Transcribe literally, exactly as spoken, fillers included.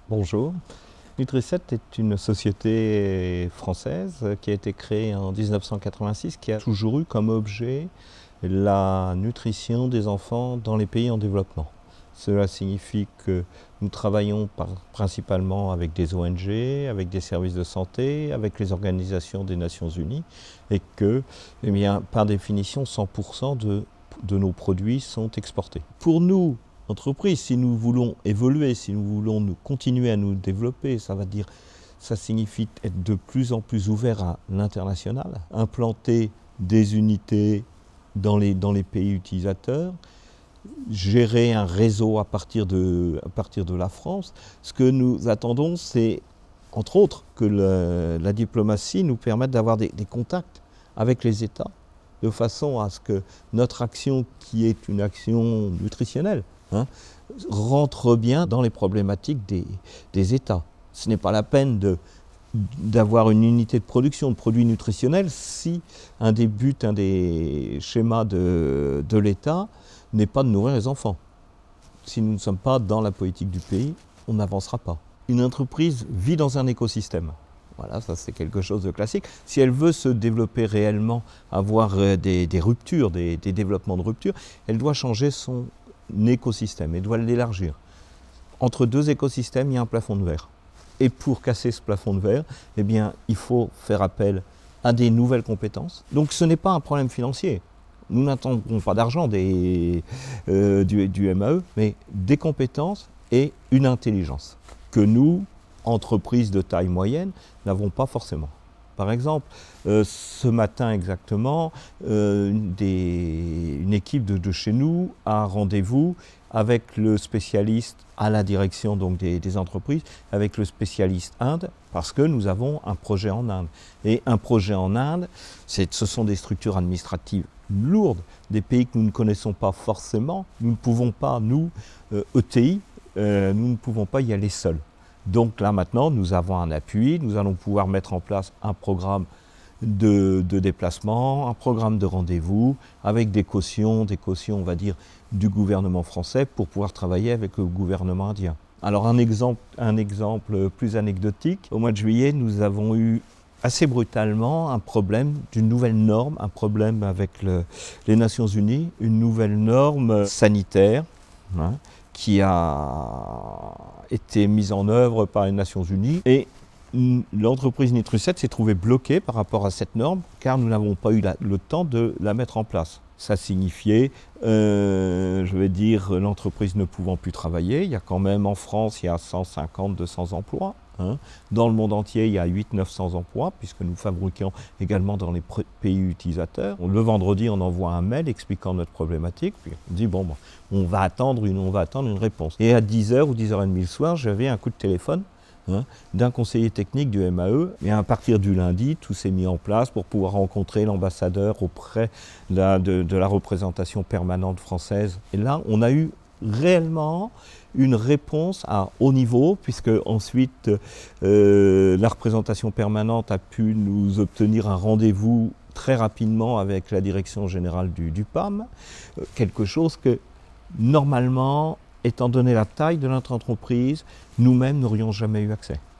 Bonjour. Nutriset est une société française qui a été créée en mille neuf cent quatre-vingt-six, qui a toujours eu comme objet la nutrition des enfants dans les pays en développement. Cela signifie que nous travaillons par, principalement avec des O N G, avec des services de santé, avec les organisations des Nations Unies, et que, eh bien, par définition, cent pour cent de, de nos produits sont exportés. Pour nous, entreprise, si nous voulons évoluer, si nous voulons nous continuer à nous développer, ça va dire, ça signifie être de plus en plus ouvert à l'international, implanter des unités dans les, dans les pays utilisateurs, gérer un réseau à partir de, à partir de la France. Ce que nous attendons, c'est, entre autres, que le, la diplomatie nous permette d'avoir des, des contacts avec les États, de façon à ce que notre action, qui est une action nutritionnelle, Hein, rentre bien dans les problématiques des, des États. Ce n'est pas la peine de, d'avoir une unité de production de produits nutritionnels si un des buts, un des schémas de, de l'État n'est pas de nourrir les enfants. Si nous ne sommes pas dans la politique du pays, on n'avancera pas. Une entreprise vit dans un écosystème. Voilà, ça c'est quelque chose de classique. Si elle veut se développer réellement, avoir des, des ruptures, des, des développements de rupture, elle doit changer son écosystème et doit l'élargir. Entre deux écosystèmes, il y a un plafond de verre. Et pour casser ce plafond de verre, eh bien, il faut faire appel à des nouvelles compétences. Donc ce n'est pas un problème financier. Nous n'attendons pas d'argent des, euh, du, du M A E, mais des compétences et une intelligence que nous, entreprises de taille moyenne, n'avons pas forcément. Par exemple, euh, ce matin exactement, euh, une, des, une équipe de, de chez nous a un rendez-vous avec le spécialiste à la direction donc, des, des entreprises, avec le spécialiste Inde, parce que nous avons un projet en Inde. Et un projet en Inde, ce sont des structures administratives lourdes, des pays que nous ne connaissons pas forcément. Nous ne pouvons pas, nous, euh, E T I, euh, nous ne pouvons pas y aller seuls. Donc là maintenant, nous avons un appui, nous allons pouvoir mettre en place un programme de, de déplacement, un programme de rendez-vous, avec des cautions, des cautions on va dire du gouvernement français pour pouvoir travailler avec le gouvernement indien. Alors un exemple, un exemple plus anecdotique, au mois de juillet, nous avons eu assez brutalement un problème d'une nouvelle norme, un problème avec le, les Nations Unies, une nouvelle norme sanitaire, hein, qui a été mise en œuvre par les Nations Unies. Et l'entreprise Nutriset s'est trouvée bloquée par rapport à cette norme, car nous n'avons pas eu la, le temps de la mettre en place. Ça signifiait, euh, je vais dire, l'entreprise ne pouvant plus travailler. Il y a quand même en France, il y a cent cinquante à deux cents emplois. Hein. Dans le monde entier, il y a huit cents à neuf cents emplois, puisque nous fabriquons également dans les pays utilisateurs. Le vendredi, on envoie un mail expliquant notre problématique, puis on dit, bon, bon on, va attendre une, on va attendre une réponse. Et à dix heures ou dix heures trente le soir, j'avais un coup de téléphone hein, d'un conseiller technique du M A E. Et à partir du lundi, tout s'est mis en place pour pouvoir rencontrer l'ambassadeur auprès de la, de, de la représentation permanente française. Et là, on a eu réellement une réponse à haut niveau, puisque ensuite euh, la représentation permanente a pu nous obtenir un rendez-vous très rapidement avec la direction générale du, du P A M, euh, quelque chose que normalement, étant donné la taille de notre entreprise, nous-mêmes n'aurions jamais eu accès.